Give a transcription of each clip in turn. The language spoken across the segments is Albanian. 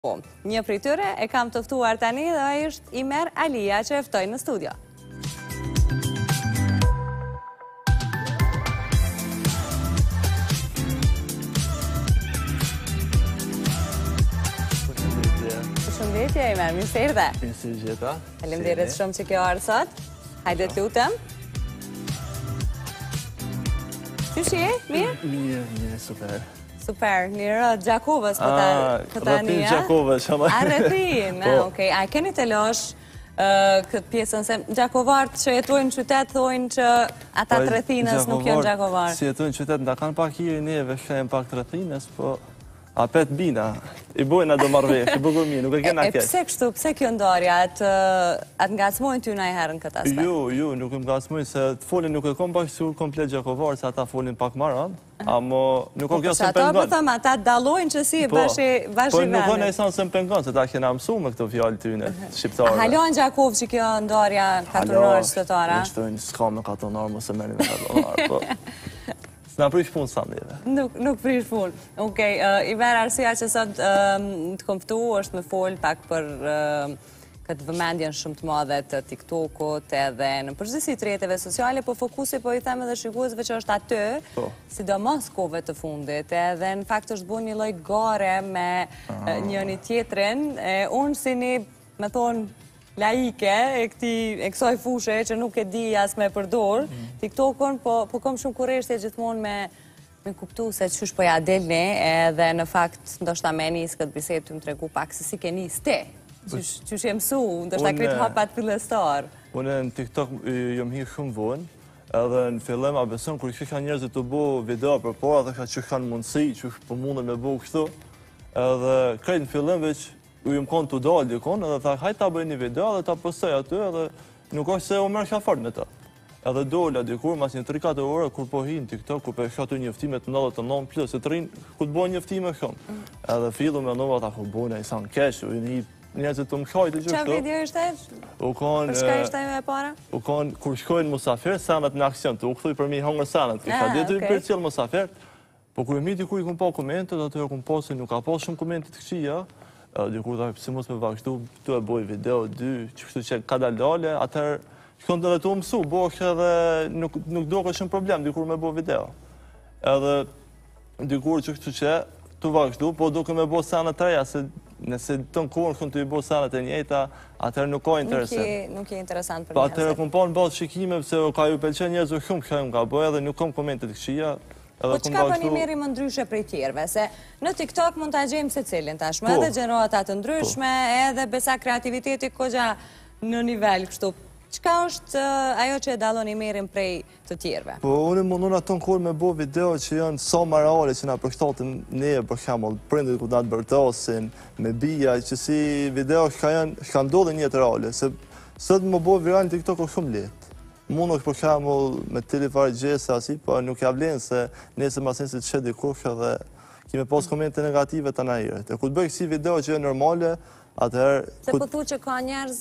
Një prej tyre e kam të ftuar tani dhe ai është Imer Alia që e ftoj në studio. Përshëndetje Imer, mirë se erdhe. Mirë se gjeta. Faleminderit shumë që ke ardhur sot. Hajde të lutem. Si je? Mirë? Mirë, super. Super, një rëtë Gjakovës këta Rëtin Gjakovës. A rëtin, okej. A keni të losh këtë pjesën se Gjakovartë që jetojnë në qytet thojnë që ata të rëthinës nuk janë Gjakovartë. Si jetojnë në qytet, nda kanë pak hiri neve, shkajnë pak të rëthinës, po apet bina, i bojnë do marrëvesh, i bukur mirë, nuk e kena keq. Pse kështu, pse kjo ndarja, atë ngacmojnë ty na i herën këtë aspekt? Jo, nuk e ngacmojnë, se të folin nuk e kom pak sigur komplet Gjakovarë, se ata folin pak marran, amo nuk o kjo se më pengon. Po thëmë, ata dalojnë që si bashkë venit. Po nuk o në isan se më pengon, se ta kena mësu me këto fjallë tyne, shqiptarëve. A halon Gjakovë që kjo ndarja katonarë qytetare? Halon, qëtojnë s'ka me katonarë, mëse meni me katonarë, po. S'na prish punë sa neve. Nuk prish punë. Okej, Imer, arsyeja që sot të kom ftu është me fol pak për këtë vëmendjen shumë të madhe të TikTokut edhe në përgjithësi të rrjeteve sociale, po fokusi po i them edhe shikuesve që është aty, sidomos kohëve të fundit, edhe në fakt është bën një lloj gare me njëri tjetrin, unë si një, me thonë, laike e kësaj fushë që nuk e di as me përdor TikTokun, po kom shumë kurreshtje gjithmonë me kuptu se qysh po ja delni, edhe në fakt ndoshta me nis këtë bisedë të më tregu pak se si ke nis ti, qysh e mësu, ndoshta krit hapat fillestar. Unë në TikTok jom hi shumë vonë, edhe në fillim a beson kur kisha njerëzit të bo video për para dhe që kanë mundësi, që po mundën me bo kështu, edhe krejt në fillim veç u jëmë konë të dalë dikon, edhe tha, hajt ta bëj një video dhe ta pësej aty, edhe nuk është se u merë shafart me ta. Edhe dola dikur, mas një 3-4 orë, kur po hi në TikTok, kur po e shatu njëftime të 99+, se të rinë, ku të bojnë njëftime shumë. Edhe fillu me nova, ta ku bojnë, a i sa në kesh, u një njerëzit të më shajtë që Qa video ishte? Për shka ishte me para? U konë, kur shkojnë musafir, sanat në aksion, të u këthuj për mi hongër sanat, kisha ditu i për cilë musafir, po kur e mi dikur i kun pa komentet, atë e kun pa se nuk ka pas shumë komentet të këqia, dikur ta si mos me vazhdu, tu e boj video, 2, që kështu që ka dalale, atër shkon të dhe tu mësu, bosh edhe nuk do ka shumë problem, dikur me bo video. Edhe dikur që kështu që tu vazhdu, po do ke me bo sanat të reja, se nëse të në kohën shkon të i bo sanat e njejta, atër nuk ka interesant. Nuk je interesant për njerëzit. njerëzit. Atër e kom pa në bazë shikime, pëse ka ju pelqen njerëzve shumë kësha më ka boj, edhe nuk kom komentet këqia. Po qka për një meri më ndryshe prej tjerve? Se në TikTok mund të gjejmë se cilin tashme, edhe gjeneratat të ndryshme, edhe besa kreativiteti kogja në nivel kështu. Qka është ajo që e dalon i merin prej të tjerve? Po, unë mundon ato në kur me bo video që janë sa më reale që na përshtatën ne, për shemull, prindit ku na të bërtasin, me bija, që si video shka ndodhe njëtë reale, se sot më bo viral në TikTok është shumë letë. Mund është për shemull me tili farë gjese asi, po nuk javlen se nese masin si të shetë dikush edhe kime pas komente negative të najiret. E ku të bëjë si video që e normale, atëherë... Se po thu që ka njerëz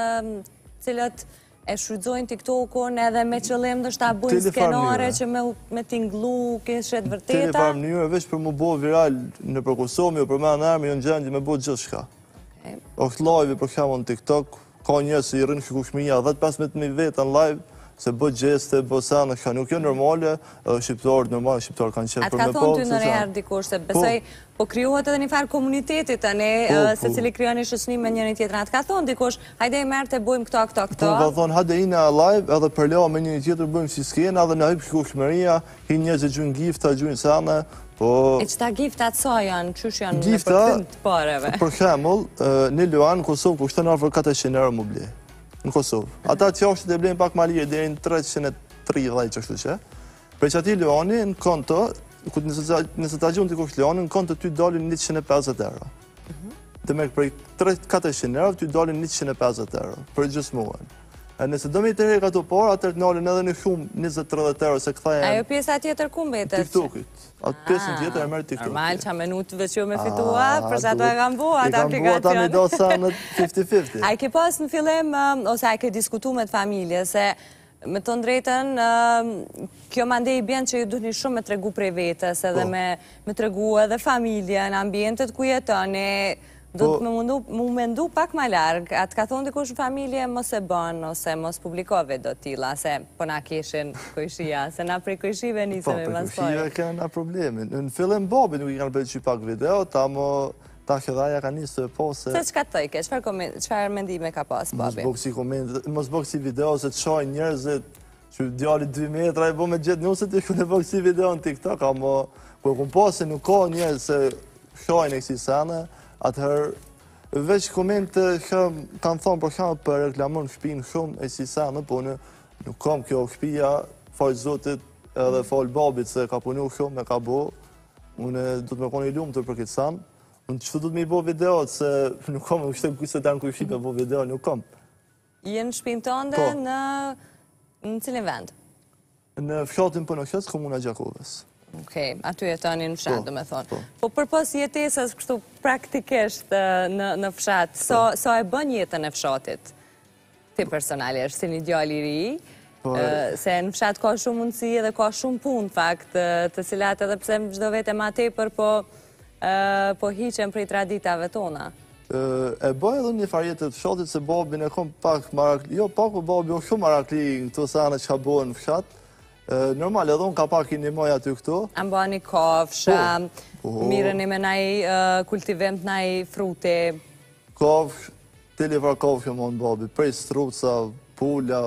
cilët e shfrytëzojnë TikTokun edhe me qëllim dhe shta bujnë skenare që me t'inglu kishet vërteta. Tili farë mënyre veç për mu bo viral në për Kosovë, për me në arme, jo në gjendje me bo gjithë shka. Është live për shemull në TikTok, ka njerëz që i rrinë shkushmija 10-15.000 vetë në live, se bë gjeste, bë sanë, që nuk jo normale, edhe shqiptarë normale, shqiptarë kanë qenë për me po. Atë ka thonë ty në reherë dikush, se besoj, po kryuat edhe një farë komunitetit, se cili kryon një shësnim me njëri tjetër. Atë ka thonë dikush, hajde i merë të bujmë këto. Po, ka thonë, hajde i në live, edhe për leo me njëri tjetër bujmë si skena, edhe në hypë shkushmëria, hi njerëz e gjujnë gifta, gjujnë sanë, po... E qëta giftat sa janë, qësh janë në përkënd të pareve? Për shemull, një luan, Kosovë, ku shtë në afër 400 euro më ble. Në Kosovë. Ata të qashtë e blejnë pak ma lirë, dhe në 330 që kështu që. Pre që ati luani në konto, nëse ta gjunë të kush luani, në konto ty dalin 150 euro. Dhe me prej 400 euro, ty dalin 150 euro, për gjithë muën. Nëse do me i të rejë këto parë, atër të nalin edhe në shumë 20-30 euro, se këtha janë... Ajo pjesa tjetër ku mbetet? TikTokit. Atë pjesën tjetër e merë TikTokit. Normal, qa minutëve që me fitua, përsa to e kam bua atë aplikacion. I kam bua ta mi do sa në 50-50. A i ke pas në fillim, ose a i ke diskutu me të familje, se me të ndrejten, kjo mande i bjen që ju duhni shumë me tregu prej vetës, edhe me tregu edhe familje në ambientet ku jetoni, Do të mu mendu pak ma largë, atë ka thonë dikush në familje mos e bën, ose mos publikove do tila, se po na kishin kojshia, se na prej kojshive nisëm e mas pare. Po, për kojshive kena problemin. Në fillim Bobi nuk i kanë bërë që pak video, ta këdhaja ka njësë të po se... Se qka të tojke, qëfar mendime ka pas, Bobi? Mos bëk si video se të shoj njerëzit që djali 2 metra e bo me gjithë njëse të kënë bëk si video në TikTok, amo kërë këmë po se nuk ka njerëz se shojnë e kësi sene, atëherë veç komente kanë thonë për shumë për reklamon shpinë shumë e si sene, po nuk kam kjo shpia, falë zotit edhe falë babit se ka punu shumë e ka bo, unë du të me koni lumë të për këtë sanë, unë që du të me i bo videot se nuk kam, nuk shtemë kujse të në kujshit me bo video, nuk kam. Jenë shpinë tënde në cilin vend? Në fshatin për në kështë, komuna Gjakovës. Okej, aty jetoni në fshat, do me thonë. Po përpos jetesës kështu praktikisht në fshat, so e bën jetën e fshatit? Ti personalisht, si një djali ri, se në fshat ka shumë mundësi dhe ka shumë punë, fakt, të cilat edhe pse çdo vete ma tepër, po hiqen prej traditave tona. E bëj edhe një farjet të fshatit se babin e kom pak marakli, jo pak o babi o shumë marakli në këto sane që ka bëhen në fshat. Normal, edhe unë ka pak i një moj aty këto. A mbani kafsh, mirën i me naj kultivim të naj frute? Kafsh, të livra kafsh e mon babi, prej struca, pula,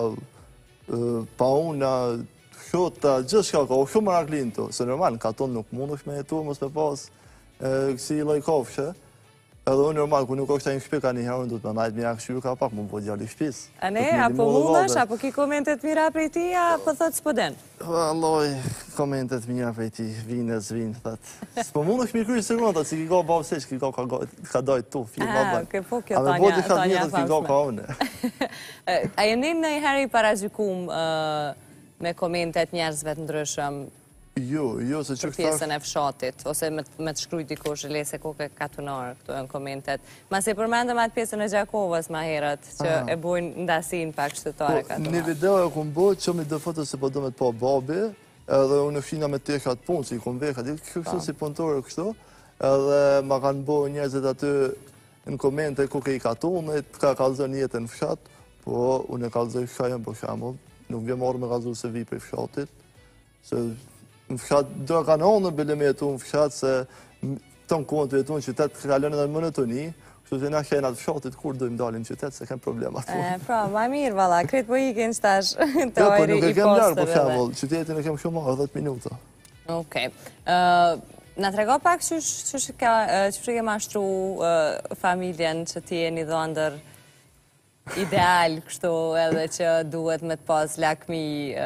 pauna, shota, gjithë shka ka, shumë marakli në to. Se normal, në katon nuk mund është me jetu, mos me pas kësi loj kafshë. Edhe unë normal, ku nuk është ta një shpi ka një herën, du të me najtë mja këshu ka pak, më po gjali shpis. A ne, apo mundesh, apo ki komentet mira prej ti, apo thot s'po den? Alloj, komentet mira prej ti, vinë e zvinë, thët. S'po mund është mi kryjë së rënda, si ki ka babë seq, ki ka dojtë tu, fi babën. Po kjo tanja famshme. A me boti ka njëtët ki ka une. A jenin në i heri parazhykum me komentet njerëzve të ndryshëm? Jo, se që për pjesën e fshatit, ose me të shkruj dikush, le se koke katunarë, këtu e në komentet. Ma se përmendëm atë pjesën e Gjakovës ma herët, që e bujnë ndasin pak shtëtare katunarë. Një video e kumë bojtë që mi dhe foto se po do me të pa babi, edhe unë fina me teshat punë, si i kumë vekat, kështu si punëtore kështu, edhe ma kanë bojë njerëzit aty në komente koke i katunit, ka kalzën jetën në fshat, po unë e kalzën shajën për shamull, nuk vje marrë me kalzu se vi për fshatit, se në fshat, do kanë onër bile me jetu në fshat, se tonë kohën të jetu në qytet, kalën edhe në monotoni, kështu që na kena të fshatit, kur dojmë dalin në qytet, se kem problemat. Pra, ma mirë, vala, kretë po ikin qëtash të po ojri nuk i e kem larë, postëve. për shamull, qytetin e kem shumë marë, 10 minuta. Okej. Na trego pak që ke mashtru familjen që ti e një dhëndër ideal, kështu edhe që duhet me të pas lakmi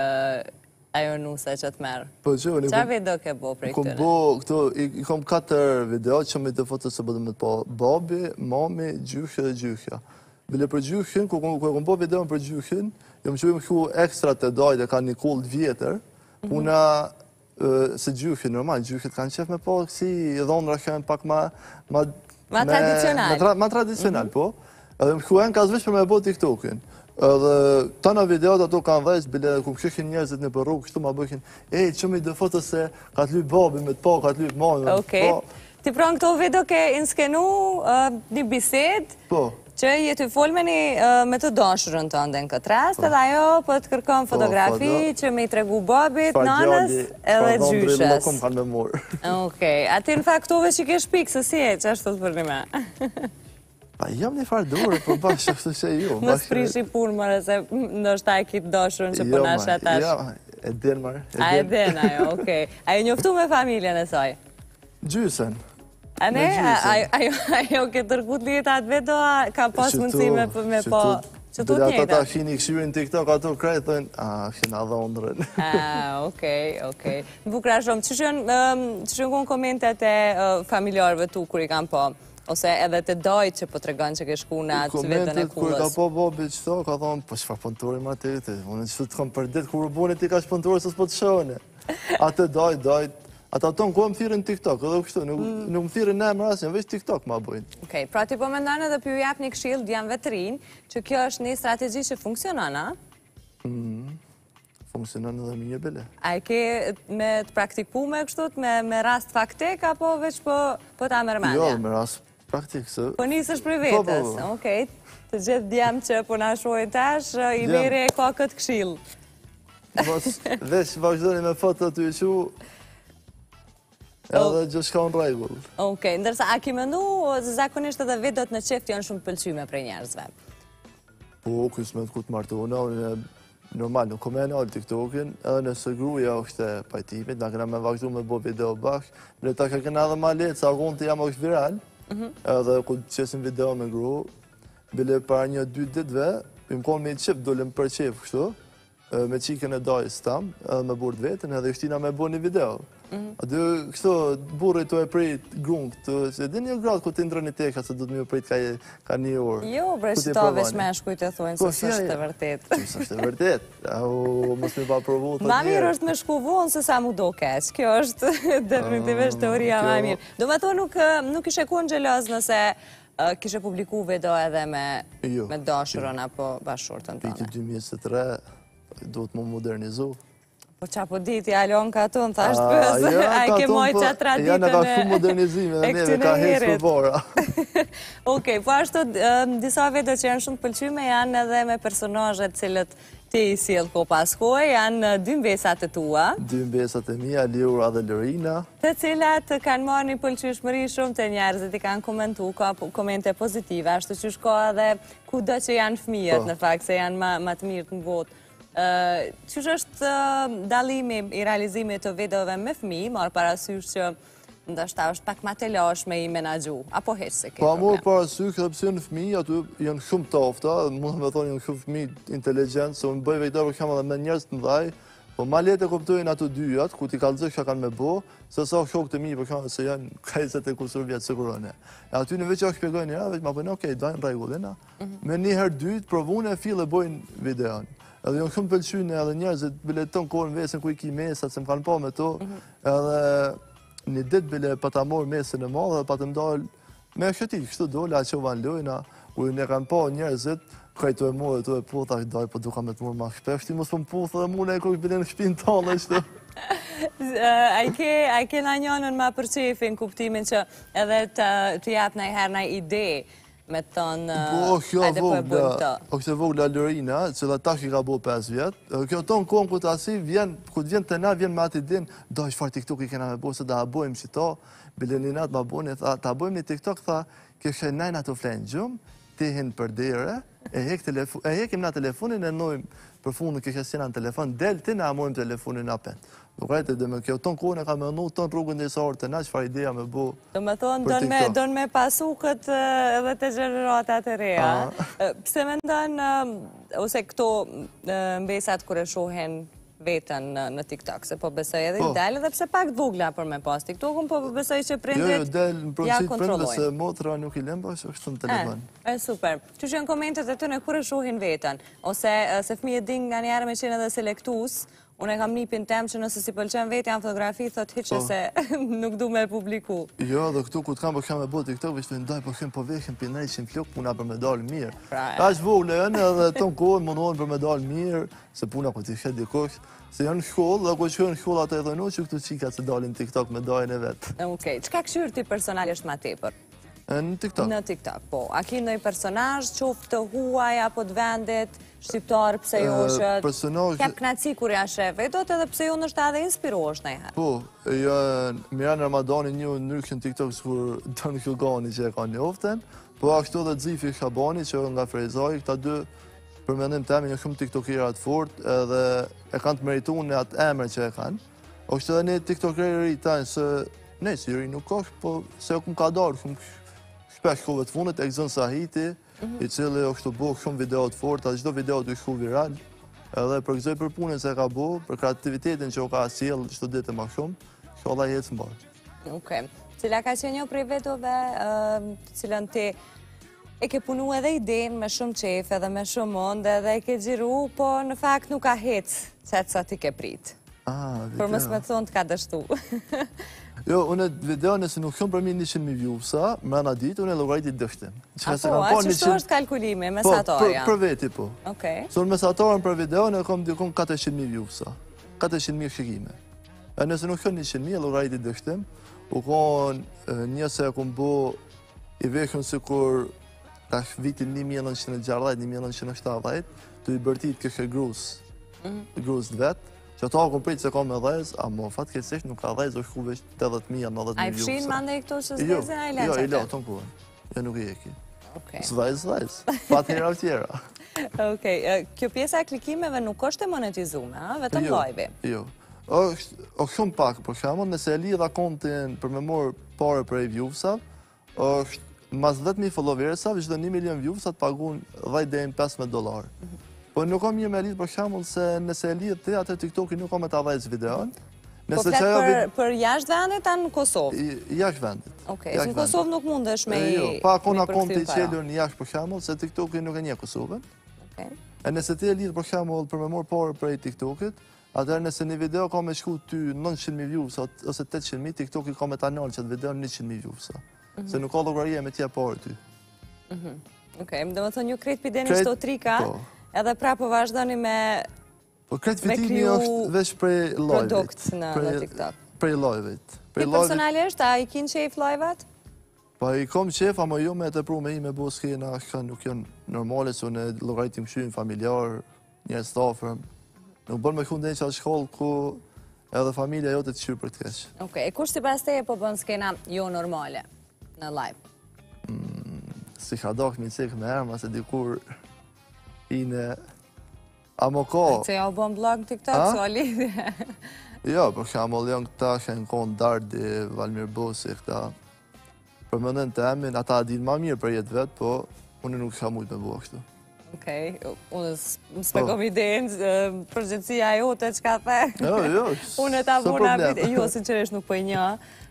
ajo nusa që të merë. Qa video ke bo prej këtëre? I kom 4 video që me të foto se bëdhe me të po babi, mami, gjyshja dhe gjyshja. Bile për gjyshjen, ku kom bo video për gjyshjen, jom që ju ekstra të dojt e ka një kult vjetër, puna se gjyshjen, normal, gjyshjet kanë qef me po kësi dhondra shenë pak ma tradicional. Ma tradicional, po. Edhe më shkuen ka zvesh për me bo TikTokin. Edhe tëna videot ato kanë dhejsh, bile ku këshishin njerëzit në përru, kështu ma bëjkin, që me i dhe foto se ka të lyp babi me të po, ka të lyp mami me të po. Ti pranë këto video ke inskenu një bised, që jetu folme me të dashurën të ndën këtë rast, edhe ajo po të kërkon fotografi që me i tregu babit, nanës edhe gjyshes. Okej, ati në faktove që ke shpik, se si e që ashtu të për një me? Pa jam një farë dure, për bashkë ashtu që ju. Më s'prishi punë, mërë, se nështë ta e kitë doshurën që përna shatash. Jo, e din, mërë. A e din, ajo, okej. A e njoftu me familjen e saj? Gjysen. A ne? Ajo ke tërkut lijet atë vedo, ka pas mundësi me po... Që tu t'njejta? Ata shini këshyrin TikTok, ato krejtë, thënë, shina dhondrën. Okej. Bukra shumë, që shënë konë komentet e familjarëve tu, kur i kam po? Ose edhe të dojtë që po të regon që ke shku në atë vetën e kullës. Komentet, kër ka po bobi qëto, ka thonë, po shfa pënturin ma të jetë, unë që të kom për ditë, kur u bunit i ka shpënturin, së s'po të shone. Atë dojtë, ata tonë ku e më thirën TikTok, edhe kështu, nuk më thirën ne më rasjen, veç TikTok ma bujnë. Okej, pra ti po me ndonë edhe për ju jap një këshill djamë vetërin, që kjo është një strategi që funksionon, a? Funksionon edhe minje bile. A e ke me të praktiku me kështut, me rast faktik, apo veç po ta mërmendja? Jo, me rast praktik se. Po nisësh për vetës, okej. Të gjithë djemë që po na shohin tash, i veri e ka këtë këshill. Veç vazhdoni me foto të ju edhe gjithë shka në regull. Okej, ndërsa a ki mendu, zakonisht edhe videot në qeft janë shumë pëlqyme prej njerëzve? Po, kësë me të ku të martona, normal, nuk kom e nalë TikTokin, edhe nëse gruja është e pajtimit, na këna me vazhdu me bo video bashkë, në ta ka këna edhe ma letë, sa ronë të jam është viral, edhe ku të qesim video me gru, bile para 1-2 ditve, më konë me qip, dole më për qef kështu, me qikën e dajës tam, edhe me burët vetën, edhe ishtina me bo një video. Aty kështu, burët të e prit grunë këtu, se dhe një gradë ku të indrë një teka, se du të më prit ka një orë. Jo, bre, që ta veç me shkuj të thujnë, se së është të vërtet. Së është të vërtet, mos me pa provu të ma mirë është me shku vonë, se sa mu do keq, kjo është definitivisht teoria ma mirë. Do me thonë, nuk ishe ku në gjelëz nëse kishe publiku video edhe me dashurën apo bashkëshortën tonë. Piti 2023, do të më modernizu. Po qa po diti, Alon ka tonë, thasht pësë, a i ke moj qa traditën e... Ja, në ka shumë modernizime dhe neve, ka hecë për bora. Okej, po ashtu, disa video që janë shumë pëlqyme janë edhe me personazhet cilët ti i sjell ko pas kohë, janë 2 mbesat e tua. 2 mbesat e mia, Liura dhe Lorina. Të cilat kanë marrë një pëlqyeshmëri shumë të njerëzit, i kanë komentu, ka komente pozitive, ashtu që shko edhe kudo që janë fëmijët, në fakt, se janë ma të mirë të në botë. Qësh është dalimi i realizimit të videove me fëmijë, marrë parasysh që ndoshta është pak ma të lashme i menagju, apo heq se ke problem? Pa morë parasysh, edhe pse në fëmijë, aty janë shumë tofta, mund me thonë janë shumë fëmijë inteligjent, se unë bëj vejtarë për kam edhe me njerëz të mdhaj, po ma letë e kuptojnë ato dyjat, ku ti kalëzë që kanë me bo, se sa shok të mi për kam se janë kajzet e kusur vjetë sëkurone. E aty në veç a shpjegojnë njëra, veç ma bëjnë, okej, dajnë regullina. Me njëherë dytë, provune e fillë e bojnë videon. Edhe jonë shumë pëlqyne edhe njerëzit bile tonë kohë në vesën ku i ki mesat, se më kanë pa me to, edhe një ditë bile pa ta morë mesën e madhe dhe pa të mdallë me shëti, kështu dole, a që vanë lojna, ku ne kanë pa njerëzit, kajtu e morë dhe tu e puta, daj, po duka me të morë ma shpeshti, mos po më puthë dhe mune e kërë bile në shpinë tonë, shtu. A i ke na njënën ma përqefin kuptimin që edhe të japë na i herë na ide, me tonë, hajde po e bujmë të. Po kështë e vogla Lorina, që dhe tash i ka bo 5 vjetë, kjo tonë kohën ku të asi, ku të vjen të na, vjen me ati din, do është farë TikTok i kena me bo, se da abojmë që to, bileninat ma bojnë, ta abojmë një TikTok, tha, kështë e najna të flenë gjumë, ti hinë për dire, e hekim na telefonin, e nojmë për fundë kështë e sina në telefon, del ti na amojmë telefonin apet. Nuk rejtë dhe me kjo tonë kohën e ka me nu, tonë rrugën dhe sorë të na, që farë ideja me bu do me thonë, donë me pasu këtë edhe të gjeneratat e reja. Pse me ndonë, ose këto mbesat kërë shohen vetën në TikTok, se po besoj edhe i delë, dhe pse pak vogla për me pas TikTokun, po besoj që prindrit ja kontrollojnë. Jo, delë në prosit prindve se motra nuk i lemba, është kështë në telefon. Super. Që që në komentet e të në kërë shohin vetën, ose se fëmijët din nga njerë me qenë edhe selektus, unë e kam nipin tem që nëse si pëlqen vetë janë fotografi, thot hiqe se nuk du me publiku. Jo, dhe këtu ku të kam për kam e bo TikTok, vishtë të ndaj për këm për vekëm për nëjë që në flok, puna për me dalë mirë. Ta është voglë e në edhe tonë kohën mundohen për me dalë mirë, se puna ku t'i shet dikosh, se janë shkollë, dhe ku që në shkollë atë e dhënu që këtu qika se dalin TikTok me dajnë e vetë. Okej, qka këshyrë ti personalisht ma tepër? Në TikTok. Në TikTok, po. A ki ndoj personazh, qoftë të huaj, apo të vendit, shqiptarë, pse jo është... Kep knaci kur janë shef, e do të edhe pse jo nështë edhe inspirosh në i herë. Po, Mirana Ramadani një nërkën TikTok kur Don Hugani që e ka njoften, po ashtu dhe Zifi Shabani që nga Frejzaj, këta dy për mendim temi një shumë TikTokerat fort, edhe e kanë të meritu në atë emër që e kanë. Ashtu edhe një TikTokerë i tajnë se, ne, si jëri nuk është, po se o këm ka darë, shpesh kove të fundet, Exon Sahiti, i cili është të bo shumë videot forta, gjdo video të shku viral, edhe për këzoj për punën se ka bo, për kreativitetin që o ka asil, gjdo ditë ma shumë, që ola jetë më barë. Okej. Cila ka që një prej vetove, cilën ti e ke punu edhe idenë me shumë qef edhe me shumë mund, edhe e ke gjiru, po në fakt nuk ka hecë qëtë sa ti ke pritë. Për mësë me të thonë të ka dështu. Jo, unë video nëse nuk shumë për mi 100.000 viewsa, mërëna ditë, unë e logaritit dështim. Apo, a qështu është kalkulimi, mesatorja? Po, për veti, po. Okej. So në mesatorën për video, në kom dikon 400.000 viewsa, 400.000 shikime. E nëse nuk shumë 100.000, e logaritit dështim, u konë njëse e kom bo i veshën si kur tash vitin 1960-1970, të i bërtit kështë grus të vetë, që ato akon pritë se ka me dhez, a mo fatkeqësisht nuk ka dhez, është ku veç 80.000, 90.000 views. A i fshin mande i këto që s'dhezin, a i lenë Jo, që i lenë, tonë kuën. Jo, nuk i eki. S'dhez, pat hera u tjera. Okej, kjo pjesa e klikimeve nuk është e monetizume, vetëm live. Jo, është shumë pak, për shembull, nëse e lidha kontin për me morë pare për e viewsa, është mas 10.000 followersave, çdo 1 milion viewsa të pagun $10-15. Po nuk kam një me lidhë për shembull se nëse e lidhë të atë TikTok-i nuk kam e ta dhejtë videon. Po fletë për jashtë vendit, a në Kosovë? Jashtë vendit. Okej, në Kosovë nuk mundesh me i përkëthy para. Pa kona konti i qelur në jashtë për shembull, se TikTok-i nuk e nje Kosovën. E nëse ti e lidhë për shembull për me morë parë për e TikTok-it, atëherë nëse një video ka me shku ty 900.000 views ose 800.000, TikTok-i ka me ta nalë që të video 100.000 views. Se nuk ka llogaria me tja parë ty. Okej, më do të thonë ju kretë pideni shto trika, edhe pra po vazhdoni me kriju produkt në TikTok. Prej live-it. Ti personalisht, a i kin qef live-at? Pa i kom qef, ama jo me të pru me i me bo skena, nuk janë normale, su në llogaritim këshyrin familjar, njerëz të afërm. Nuk bën me kënde që atë shkollë ku edhe familja jote të qyrë për të keq. Okej, kush si pas teje po bën skena jo normale në live? Si ka dak mi cek me erma, se dikur ine... A mo ko... Se ja u bën blog në TikTok, so a lidhje? Jo, për shembull janë këta që në konë Dardi, Valmir Bosi, këta... Për mëndën të emin, ata din ma mirë për jetë vetë, po unë nuk ka mujtë me bua kështu. Okej, unë s'me kom idenë, përgjithësia jote që ka the. Jo, unë ta vuna vite, jo, sinqerisht nuk po i një,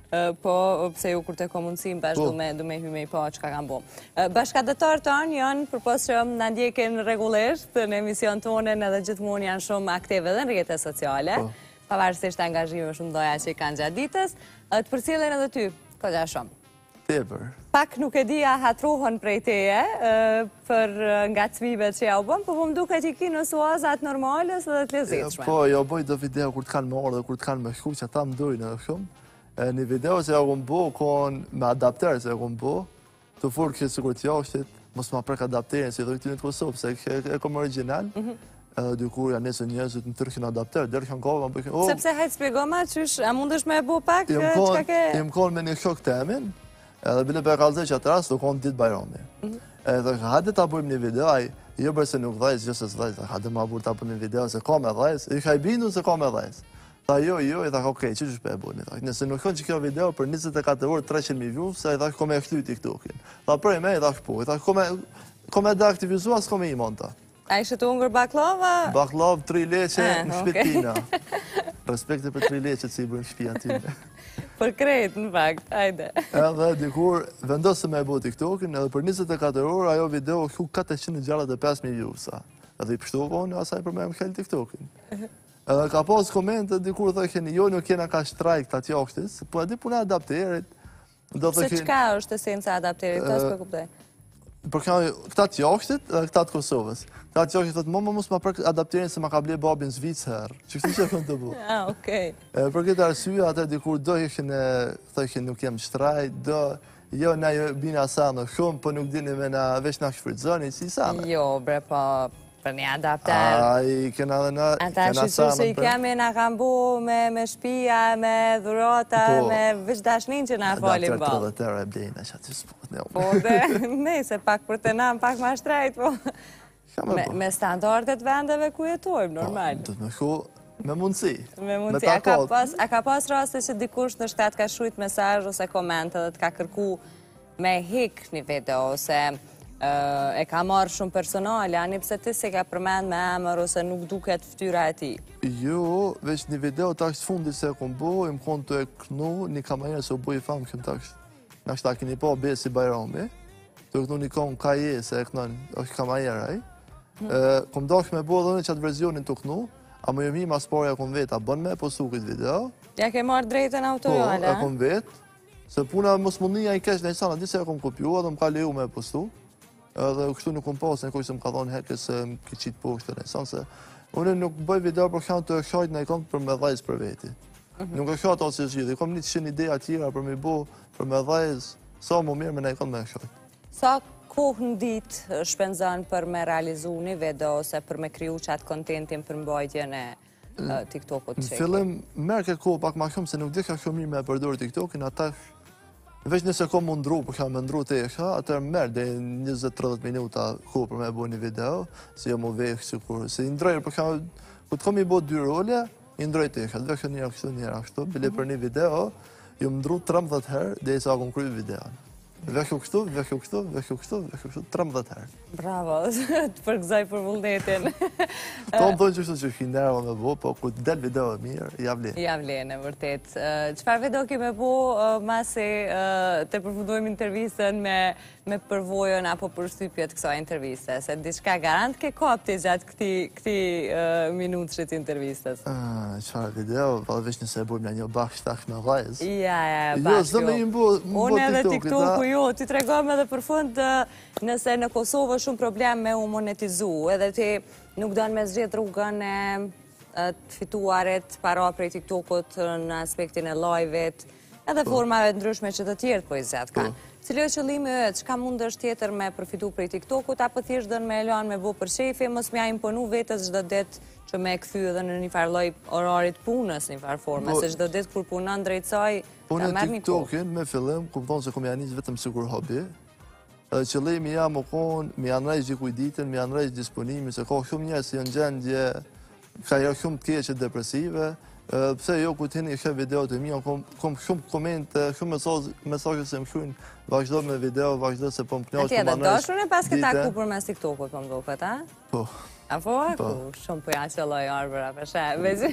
po pse ju kur të komunësim bashkë du me hyme i po që ka kam bo. Bashkëdhetarë tonë janë, përpos që në ndjekin regullisht në emision tonen edhe gjithmonë janë shumë aktive dhe në rrjete sociale, pavarësisht angazhime shumë doja që i kanë gjatë ditës, të përcjellin edhe ty, koja shumë. Tepër. Pak nuk e dia hatruhon prej teje për ngacmimet që ja u bëm, po më duke që i ki në suazat normales dhe të lezetshme. Po, jo boj do video kur të kanë me orë dhe kur të kanë me shku, që ata më dojnë edhe shumë. Një video që ja ku më bo, konë me adapter që ja ku më bo, të furë kështë sikur të jashtit, mos ma prek adapterin si dhe këtynë të Kosovë, se e kom original, dykur janë nesë njëzit në tërkin adapter, dërë kanë kove, më bëjnë... Sepse hajtë spjegoma, qysh, a mundesh me e bo pak, qka ke... Jem konë me një shok të emin, edhe bile për kalëzë që atë rast, të konë ditë bajrami. Edhe hajde ta bëjmë një video, jo bërse nuk dhejës, gjësës dhejës, hajde ma burë ta bëjmë një video, se ka me dhejës, i ka i bindu se ka me dhejës. Tha jo, i tha okej, që shpe e bojmë, nëse nuk konë që kjo video për 24 orë 300.000 views, i tha ko me e khty TikTokin. Tha prej me, i tha shpo, i tha ko me da aktivizua, s'ko me i monta. A ishe të ungër baklava? Baklav 3 leqe në shpetina. Respekte për 3 leqe që i bërë në shpia time. Për krejt, në fakt, hajde. Edhe dikur vendosë me e bo TikTokin, edhe për 24 orë ajo video shu 465.000 viewsa. Edhe i pështovon, asaj për me më khel TikTokin. Edhe ka pas komente, dikur dhe keni, jo nuk kena ka shtrajk të atjashtis, po edhe puna adapterit. Se qka është esenca adapterit, të s'pe kuptoj? Për këta të jashtit dhe këta të Kosovës. Këta të jashtit thëtë, mama mos ma për adapterin se ma ka ble babin Zvicë herë. Që kështu që kënë të bu. Okej. Për këtë arsye, atër dikur do thëjkën nuk jem shtraj, do, jo na bina sanë shumë, po nuk dini me na vesh na shfrytzoni, si sanë. Jo, bre, po... Për një adapter. I kena dhe na... Ata shqyqur se i kemi nga kam bu me shpia, me dhurota, me vëq dashnin që nga falim bal. Adapter 30 euro e blejnë, që aty s'pot. Po dhe, nej, se pak për të nam, pak ma shtrajt, po. Me standardet vendeve ku jetojmë, normal. Do të me shu me mundësi. Me mundësi. A ka pas raste që dikush në shtat ka shujt mesazh ose komente dhe të ka kërku me hik një video, ose... e ka marrë shumë personale, ani pse ti se ka përmend me emër ose nuk duket fytyra e ti? Jo, veç një video tash fundi se e kom bo, im konë të e kënu, një kamerë se u bo i famë kënë tash. Në ashtë ta kini po Besi Bajrami, të e kënu një konë kaje se e kënën, është kamerë, kom dash me bo dhe në qatë verzionin të kënu, a më jëmi mas parja kom vetë, a bën me postu këtë video. Ja ke marrë drejten autoriale? Po, e kom vetë, se puna mos mundinja i kesh në i sana, dise e kom kopjua dhe më ka leju me postu. Edhe kështu nuk më pasë, në kojë se më ka thonë heke se më ki qitë poshtë në esanë, se unë nuk bëj video për kënë të e shajt në i kom për me dhejës për veti. Nuk e shajt atë që gjithë, i kom një të shenë ideja tjera për me bo, për me dhejës, sa më mirë me ne kanë me këshoj. Sa kohë në ditë shpenzon për me realizu një video ose për me kriju qatë kontentin për mbajtjen e TikTok-ut? Në fillim, merë këtë kohë pak ma shumë, se nuk di ka shumë mirë me përdojrë TikTok-in, ata veç nëse ko mundru, për ka me ndru të esha, atër merë dhe 20-30 minuta kohë për me bo një video, si jo mu vekë, si kur, se i ndrojrë, për ka, ku të kom i bo 2 role, i ndrojrë të esha, të vekë njëra kështu, njëra kështu, bile për një video, ju më ndru 13 herë dhe i sa akon kryu videon. Vekju kështu, vekju kështu, vekju kështu, vekju kështu, 13 herë. Bravo, të përgëzoj për vullnetin. To më thonë që kështu që ki nerva me bo, po ku del video e mirë, javlen. Javlen, e vërtet. Qëfar video ki me bo, masi të përfundojmë intervjistën me përvojën apo përshtypjet kësaj intervjiste? Se diçka garant ke kopti gjatë këti minutëshit intervjistës? Qëfar video, valë veç nëse e bujmë në një bakë shtak me lajz. Ja, bashkë. Unë edhe TikTok-u, jo, ti tregom edhe për fund nëse në Kosovë shumë problem me u monetizu, edhe ti nuk donë me zgjedh rrugën e fituarit para prej TikTok-ut në aspektin e live-it, edhe formave ndryshme që të tjertë po i zjatë kanë. Cili o qëllimi është, qka mund është tjetër me përfitu prej TikTok-ut, apo thjesht dënë me elan me bo për shefi, mos me a imponu vetës çdo ditë që me këthy edhe në një farë lloj orarit punës, një farë forme, se çdo ditë kur punon drejt saj, ta merr një kohë. TikTokin me fillim, kupton se kom janis vetëm sikur hobi, edhe qëllimi jam o konë, mi anrejsh gjikuj ditën, mi anrejsh disponimi, se ka shumë njerëz që janë gjendje, ka jo shumë të keqe depresive, pse jo ku t'hini shë videot e mija, kom shumë komente, shumë mesazhe se më shujnë, vazhdo me video, vazhdo se po më knjosh, po më anrejsh. A ti edhe doshur e pas këta kupër mes TikTok-ut, po më duket, a? Po. A po? Shumë po janë që loj arbëra, për shë.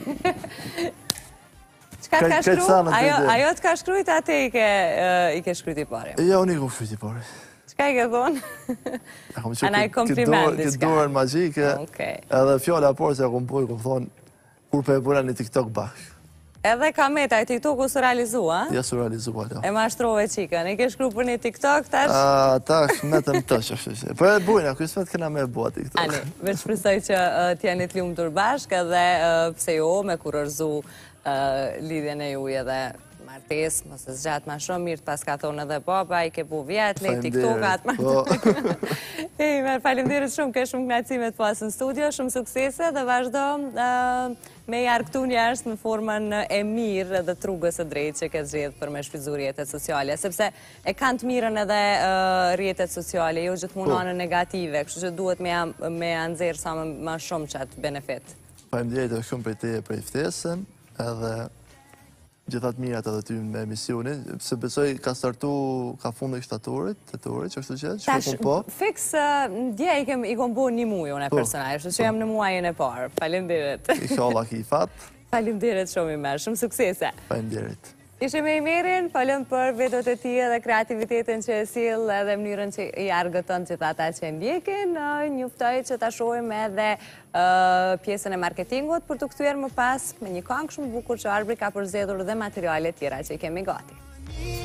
Qka t'ka shkru? Ajo t'ka shkrujt, ati i ke shkrujt i pari? Ja, unë i ku shkrujt i pari. Qka i ke thonë? Ana i kompliment, diçka. Këtë dorën magjike, edhe fjalla por se kom pojë, kom thonë, kur për e bëra një TikTok bashkë. Edhe ka meta, i TikTok-u së realizua? Ja, së realizua, ja. E ma shtrove qikën, i ke shkru për një TikTok, tash? Tash, metëm të që. Për e bujna, kështë vetë këna me e bua TikTok. Ani, veç shpresoj që t'jeni t'lumë të bashkë, edhe pse jo, me kurorzu lidhjen e juj edhe martes, mos e zgjatë ma shumë mirë, pas ka thonë edhe baba, i ke bu vjetë, le TikTok-at martes. Faleminderit shumë, ke shumë knacimet pas në studio, shumë suksese dhe vazhdo me jarë këtu njerës në formën e mirë dhe trugës e drejtë që ke zgjedhë për me shfrytzu rrjetet sociale, sepse e kanë të mirën edhe rrjetet sociale, jo gjithmonë anën negative, kështu që duhet me anëzirë sa më shumë qatë benefit. Faleminderit shumë për te për i ftesën, edhe gjithat mirat edhe ty me emisionin, se besoj ka startu, ka fundi shtatorit, tetorit, që kështu qëtë, që kom po. Fiks, dje i kom bo një muj unë e personaj, që që jam në muajin e parë. Faleminderit. Inshallah ki i fatë. Faleminderit shumë i merë, shumë suksese. Faleminderit. Ishim e i mirin, falem për videot e ti dhe kreativitetin që e sil edhe mënyrën që i argëton që ata që ndjekin, njuftoj që ta shohim edhe pjesën e marketingut për të kthyer më pas me një këngë shumë bukur që Arbri ka përzgjedhur dhe materiale tjera që i kemi gati.